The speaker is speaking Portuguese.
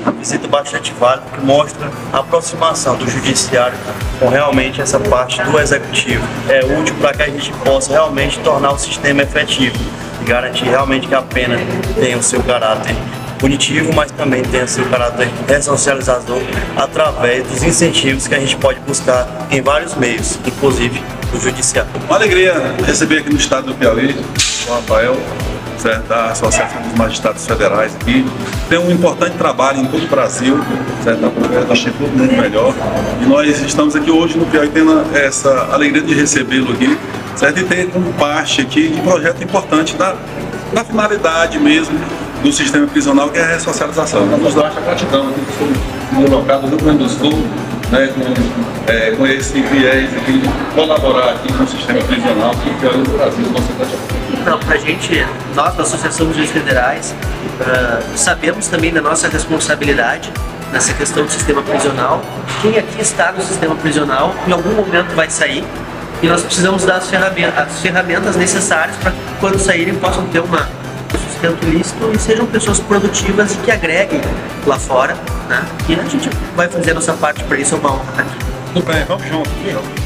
visita bastante válida, que mostra a aproximação do judiciário com realmente essa parte do executivo. É útil para que a gente possa realmente tornar o sistema efetivo e garantir realmente que a pena tenha o seu caráter punitivo, mas também tenha seu caráter ressocializador através dos incentivos que a gente pode buscar em vários meios, inclusive do judiciário. Uma alegria receber aqui no estado do Piauí o Rafael, certo, da Associação dos Magistrados Federais aqui. Tem um importante trabalho em todo o Brasil, certo, a progresso do Instituto Muito Melhor. E nós estamos aqui hoje no Piauí tendo essa alegria de recebê-lo aqui, certo, e ter como parte aqui de um projeto importante da finalidade mesmo do sistema prisional, que é a ressocialização. Nós nos damos a gratidão aqui no local do Rio Grande do Sul, né, com esse viés aqui, de colaborar aqui com o sistema prisional que é o Brasil, nossa gratidão. Não, para a gente, nós da Associação dos Juízes Federais, sabemos também da nossa responsabilidade nessa questão do sistema prisional. Quem aqui está no sistema prisional, em algum momento vai sair, e nós precisamos dar as ferramentas necessárias para que quando saírem possam ter sustento lícito e sejam pessoas produtivas e que agreguem lá fora, né? E a gente vai fazer a nossa parte para isso, é uma honra estar aqui. Tudo bem, vamos junto.